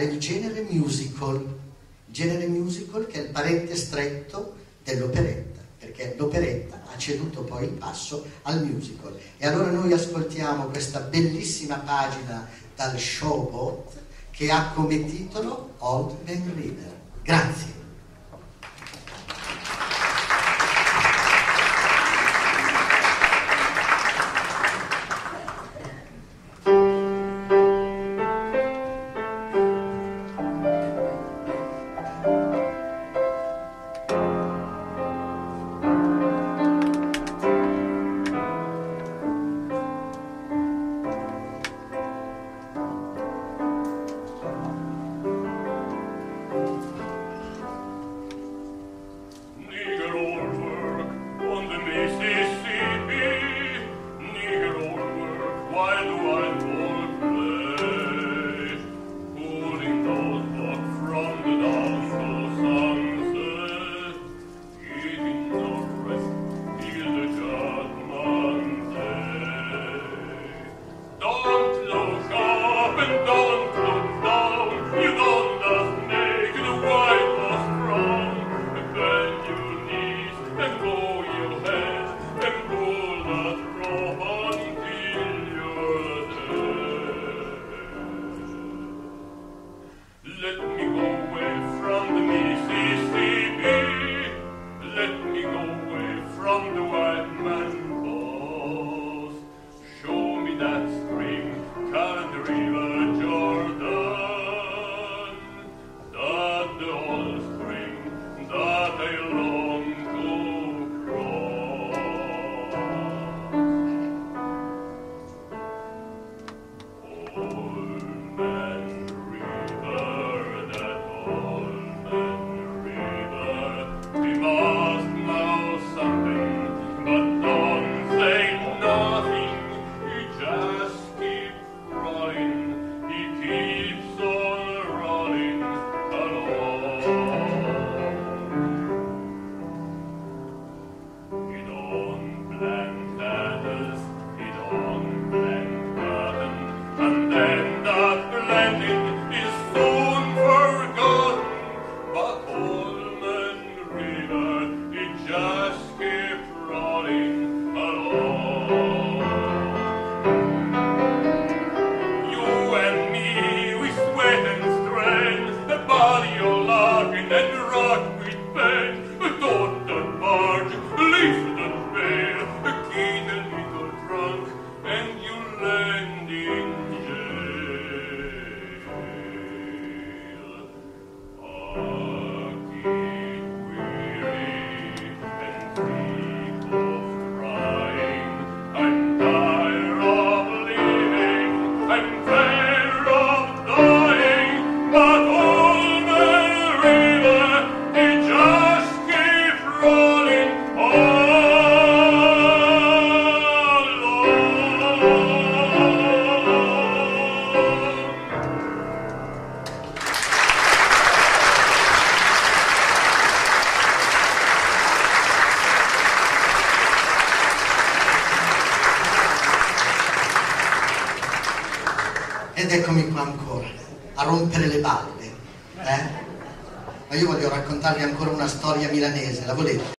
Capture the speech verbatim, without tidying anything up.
il genere musical, il genere musical che è il parente stretto dell'operetta, perché l'operetta ha ceduto poi il passo al musical. E allora noi ascoltiamo questa bellissima pagina dal Showboat che ha come titolo Old Man River. Grazie. Ed eccomi qua ancora, a rompere le balle, eh? Ma io voglio raccontarvi ancora una storia milanese, la volete?